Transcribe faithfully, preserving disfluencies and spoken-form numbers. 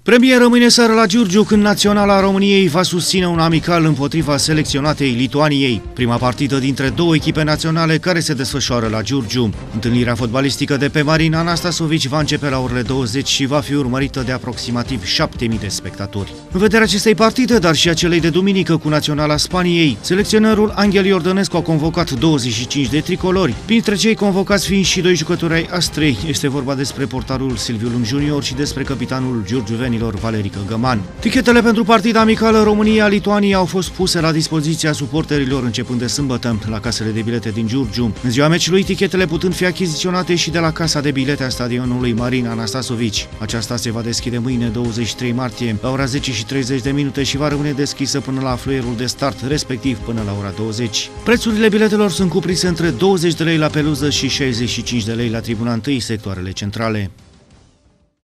Premieră mâine seară la Giurgiu, când Naționala României va susține un amical împotriva selecționatei Lituaniei. Prima partidă dintre două echipe naționale care se desfășoară la Giurgiu. Întâlnirea fotbalistică de pe Marin Anastasovici va începe la orele douăzeci și va fi urmărită de aproximativ șapte mii de spectatori. În vederea acestei partide, dar și a celei de duminică cu Naționala Spaniei, selecționerul Anghel Iordănescu a convocat douăzeci și cinci de tricolori, printre cei convocați fiind și doi jucători ai Astrei. Este vorba despre portarul Silviu Lung junior și despre capitanul giurgiuveni Valerică Găman. Tichetele pentru partida amicală România-Lituania au fost puse la dispoziția suporterilor începând de sâmbătă la casele de bilete din Giurgiu. În ziua meciului, tichetele putând fi achiziționate și de la casa de bilete a stadionului Marin Anastasovici. Aceasta se va deschide mâine, douăzeci și trei martie, la ora zece și treizeci de minute și va rămâne deschisă până la fluierul de start, respectiv până la ora douăzeci. Prețurile biletelor sunt cuprinse între douăzeci de lei la peluză și șaizeci și cinci de lei la tribuna întâi, sectoarele centrale.